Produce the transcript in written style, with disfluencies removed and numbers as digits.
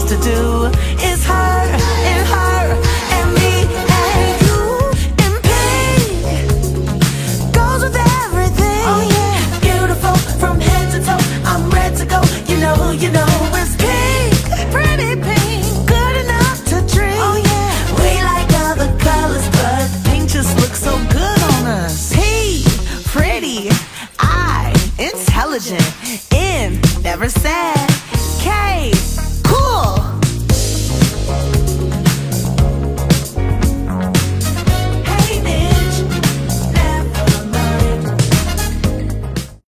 to do is her and her and me and you. And pink goes with everything. Oh yeah, beautiful from head to toe. I'm ready to go. You know it's pink, pretty pink, good enough to drink. Oh yeah, we like other colors, but pink just looks so good on us. P, pretty. I, intelligent. N, never sad. K,